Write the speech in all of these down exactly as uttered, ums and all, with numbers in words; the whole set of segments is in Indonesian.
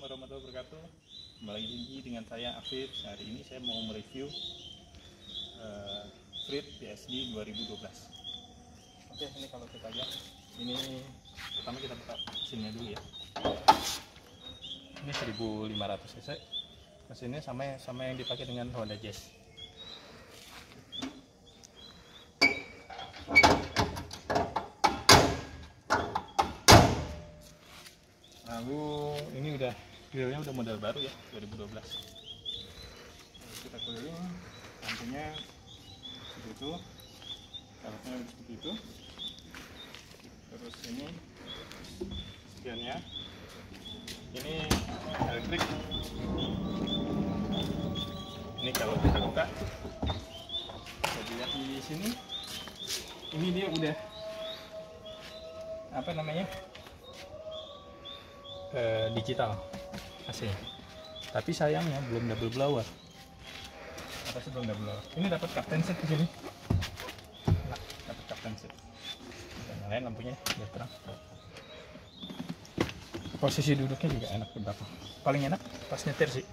warahmatullahi wabarakatuh. Kembali lagi dengan saya Afif. Hari ini saya mau mereview uh, Freed P S D dua ribu dua belas. Oke, ini kalau kita lihat, ini pertama kita buka mesinnya dulu ya. Ini seribu lima ratus cc. Mesinnya sama sama yang dipakai dengan Honda Jazz. Lalu ini udah grillnya udah model baru ya, dua ribu dua belas. Lalu kita keliling, lampunya seperti itu, velgnya seperti itu. Terus ini spiannya, ini elektrik. Ini kalau kita buka, bisa dilihat di sini. Ini dia udah apa namanya? Eh, digital A C, tapi sayangnya belum double blower. Apa sih belum double blower? Ini dapat captain seat di sini. Nah, dapat captain seat. Dan nyalain lampunya biar terang. Posisi duduknya juga enak di belakang. Paling enak pas nyetir sih.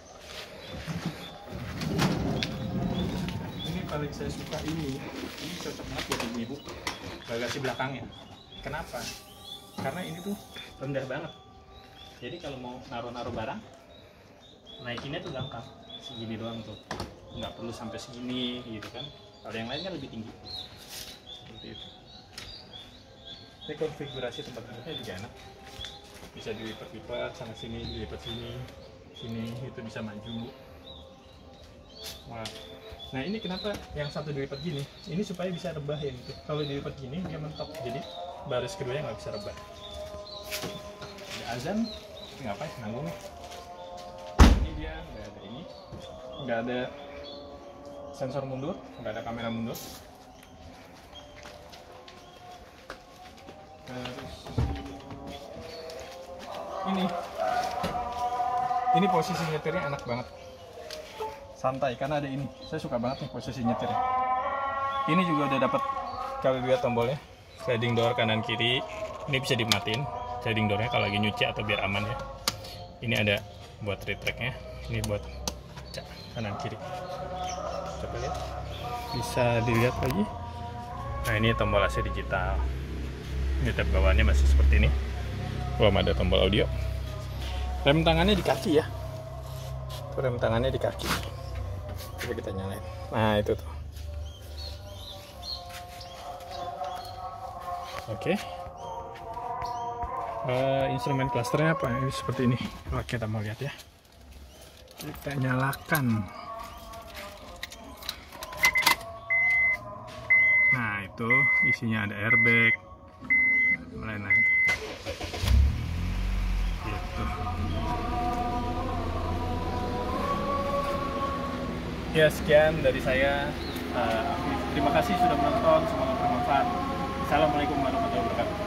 Ini paling saya suka ini. Ini cocok banget buat ibu-ibu. Bagasi belakangnya. Kenapa? Karena ini tuh rendah banget. Jadi kalau mau naruh-naruh barang, naikinnya tuh gampang, segini doang tuh, nggak perlu sampai segini gitu kan. Kalau yang lainnya lebih tinggi, seperti itu. Ini konfigurasi tempat duduknya juga enak, bisa dilipat-lipat sana sini, dilipat sini, sini itu bisa maju. Wah, nah ini kenapa yang satu dilipat gini? Ini supaya bisa rebahin. Kalau dilipat gini dia mentok, jadi baris keduanya nggak bisa rebah. Ada azan. Ngapain nanggung nih? Ini dia nggak ada ini, nggak ada sensor mundur, nggak ada kamera mundur. Terus ini, ini posisi nyetirnya enak banget, santai karena ada ini. Saya suka banget nih posisi nyetirnya. Ini juga udah dapat, kalau lihat tombolnya, sliding door kanan kiri. Ini bisa dimatiin. Sliding doornya kalau lagi nyuci atau biar aman ya. Ini ada buat retracknya, ini buat cak kanan kiri. Coba lihat, bisa dilihat lagi. Nah ini tombol A C digital. Ini tab bawahnya masih seperti ini. Belum ada tombol audio. Rem tangannya di kaki ya. Rem tangannya di kaki. Coba kita nyalain. Nah itu tuh. Oke. Uh, instrumen clusternya apa? Ini seperti ini. Oke, kita mau lihat ya. Kita nyalakan. Nah itu isinya ada airbag, lain-lain. Gitu. Ya sekian dari saya. Uh, terima kasih sudah menonton. Semoga bermanfaat. Assalamualaikum warahmatullahi wabarakatuh.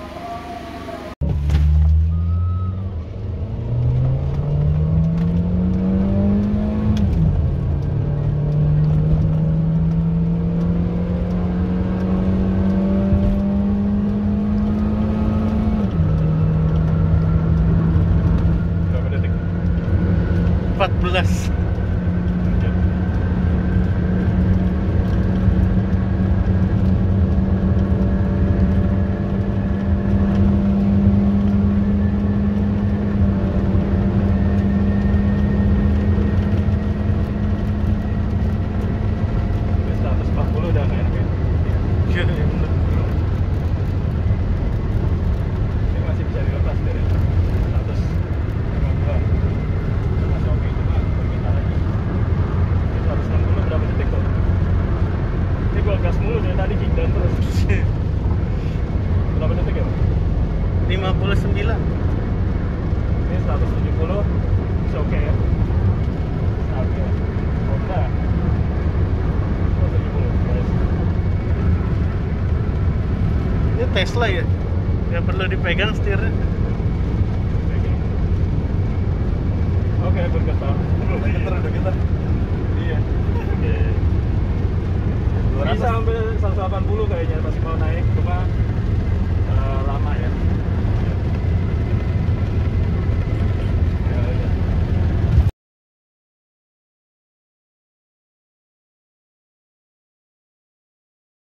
empat belas. seratus empat puluh udah nggak enak ya? Iya, bener. Ini masih bisa dilepas dari seratus lima puluh. Gas mulu dari tadi, kickdown terus. Berapa detik ya? lima puluh sembilan. Ini seratus tujuh puluh. Bisa oke ya? Oke. Honda seratus tujuh puluh guys. Ini Tesla ya? Nggak perlu dipegang setirnya. Oke, bergetar.